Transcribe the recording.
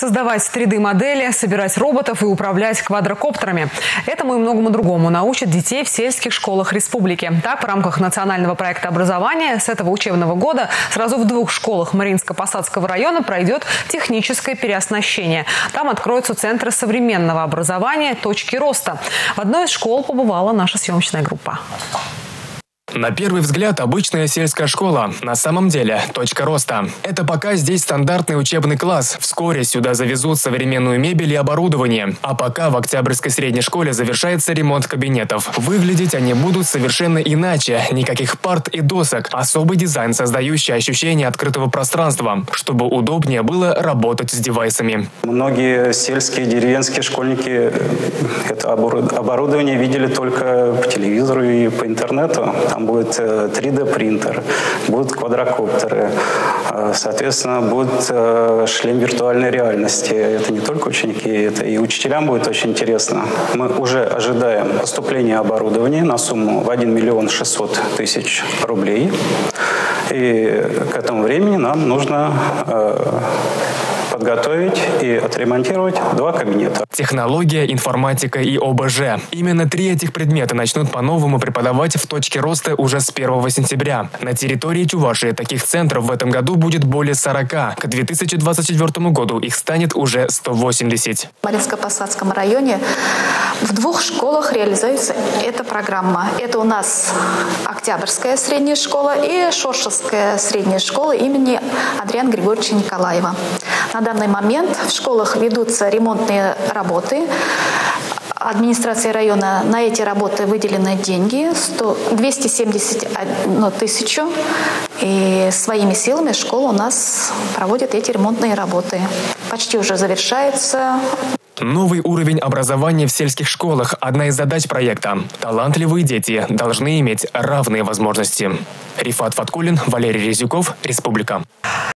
создавать 3D-модели, собирать роботов и управлять квадрокоптерами. Этому и многому другому научат детей в сельских школах республики. Так, в рамках национального проекта образования с этого учебного года сразу в 2 школах Мариинско-Посадского района пройдет техническое переоснащение. Там откроются центры современного образования «Точки роста». В одной из школ побывала наша съемочная группа. На первый взгляд обычная сельская школа. На самом деле точка роста. Это пока здесь стандартный учебный класс. Вскоре сюда завезут современную мебель и оборудование. А пока в Октябрьской средней школе завершается ремонт кабинетов. Выглядеть они будут совершенно иначе. Никаких парт и досок. Особый дизайн, создающий ощущение открытого пространства, чтобы удобнее было работать с девайсами. Многие сельские, деревенские школьники это оборудование видели только по телевизору и по интернету. Там будет 3D-принтер, будут квадрокоптеры, соответственно, будет шлем виртуальной реальности. Это не только ученики, это и учителям будет очень интересно. Мы уже ожидаем поступления оборудования на сумму в 1 миллион 600 тысяч рублей. И к этому времени нам нужно подготовить и отремонтировать 2 кабинета. Технология, информатика и ОБЖ. Именно 3 этих предмета начнут по-новому преподавать в точке роста уже с 1 сентября. На территории Чувашии таких центров в этом году будет более 40. К 2024 году их станет уже 180. В Мариинско-Посадском районе в 2 школах реализуется эта программа. Это у нас Октябрьская средняя школа и Шоршевская средняя школа имени Андрея Григорьевича Николаева. На данный момент в школах ведутся ремонтные работы. Администрации района на эти работы выделены деньги 271 тысячу. И своими силами школа у нас проводит эти ремонтные работы. Почти уже завершается. Новый уровень образования в сельских школах – одна из задач проекта. Талантливые дети должны иметь равные возможности. Рифат Фаткулин, Валерий Резюков, Республика.